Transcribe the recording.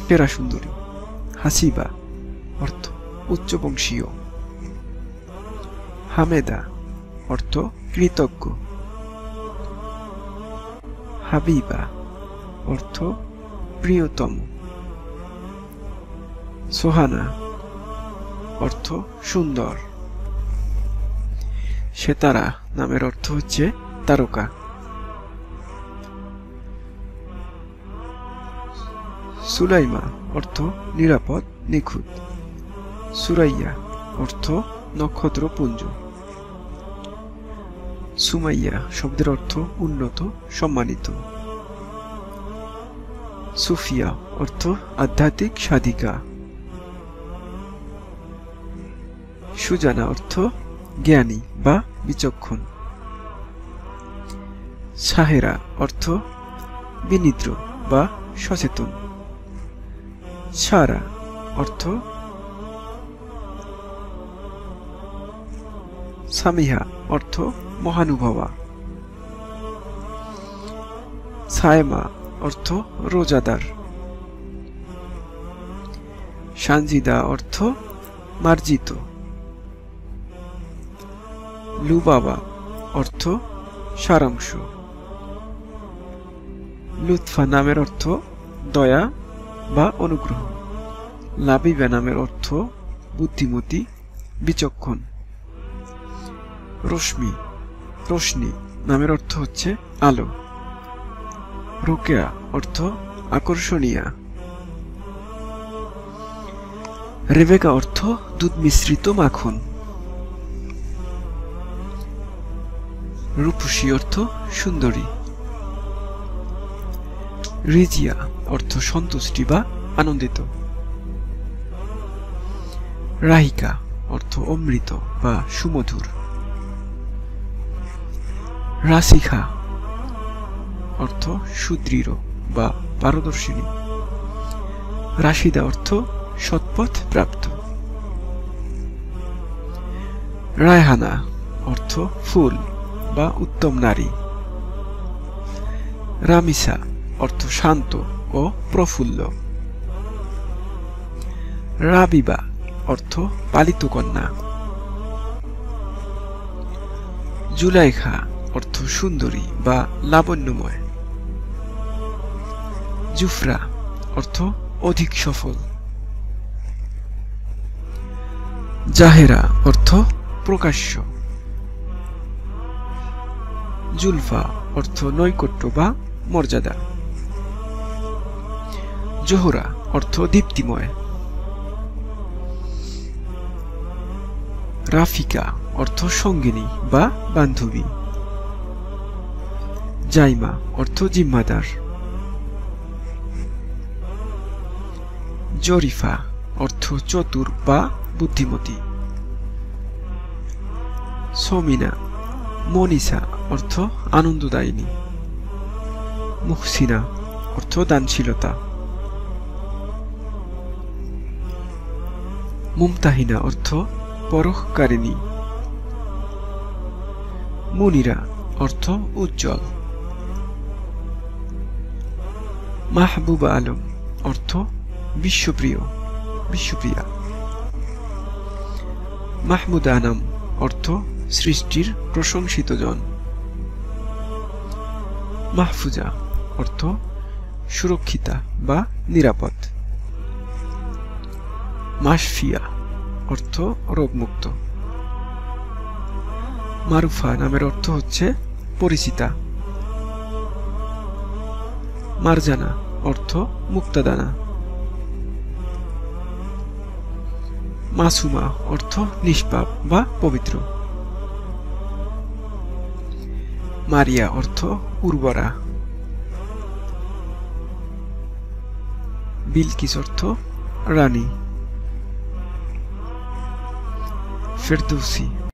তেপেরা সুন্দরী। হাসিবা অর্থ উচ্চবংশীয়। হামেদা অর্থ কৃতজ্ঞ। হাবিবা অর্থ প্রিয়তম। সোহানা অর্থ সুন্দর। সেতারা নামের অর্থ হচ্ছে তারকা। সুলাইমা অর্থ নিরাপদ, নিখুঁত। সুরাইয়া অর্থ নক্ষত্রপুঞ্জ। সুমাইয়া শব্দের অর্থ উন্নত, সম্মানিত। সুফিয়া অর্থ আধ্যাত্মিক সাধিকা। সুজানা অর্থ জ্ঞানী বা বিচক্ষণ। সাহেরা অর্থ বিনিদ্র বা সচেতন। সারা অর্থ সামিহা অর্থ মহানুভবা। সায়মা অর্থ রোজাদার। সানজিদা অর্থ মার্জিত। লুবাবা অর্থ সারাংশ। লুৎফা নামের অর্থ দয়া বা অনুগ্রহ। লাবিবা নামের অর্থ বুদ্ধিমতী, বিচক্ষণ। রশ্মি, রোশনি নামের অর্থ হচ্ছে আলো। রোকেয়া অর্থ আকর্ষণীয়। রেবেকা অর্থ দুধ মিশ্রিত মাখন। রূপসী অর্থ সুন্দরী। রিজিয়া অর্থ সন্তুষ্টি বা আনন্দিত। রাহিকা অর্থ অমৃত বা সুমধুর। রাসিখা অর্থ সুদৃঢ় বা পারদর্শিনী। রাশিদা অর্থ সৎপথ প্রাপ্ত। রায়হানা অর্থ ফুল বা উত্তম নারী। রামিসা অর্থ শান্ত ও প্রফুল্ল। রাবিবা অর্থ পালিত কন্যা। জুলাইখা অর্থ সুন্দরী বা লাবণ্যময়। জুফরা অর্থ অধিক সফল। জাহেরা অর্থ প্রকাশ্য। জুলফা অর্থ নৈকট্য বা মর্যাদা। জোহরা অর্থ দীপ্তিময়। রাফিকা অর্থ সঙ্গিনী বা বান্ধবী। জাইমা অর্থ জিম্মাদার। জরিফা অর্থ চতুর বা বুদ্ধিমতী। সমিনা, মনিসা অর্থ আনন্দদায়িনী। মুহসিনা অর্থ দানশীলতা। মুমতাহিনা অর্থ পরখকারিণী। মুনিরা অর্থ উজ্জ্বল। মাহবুবা আলম অর্থ বিশ্বপ্রিয়া। মাহমুদ আনাম অর্থ সৃষ্টির প্রশংসিত জন। মাহফুজা অর্থ সুরক্ষিতা বা নিরাপদ। মাশফিয়া অর্থ রোগমুক্ত। মারুফা নামের অর্থ হচ্ছে পরিচিতা। মারজানা অর্থ মুক্তাদানা। মাসুমা অর্থ নিষ্পাপ বা পবিত্র। মারিয়া অর্থ উর্বরা। বিলকিস অর্থ রানী। ফেরদৌসি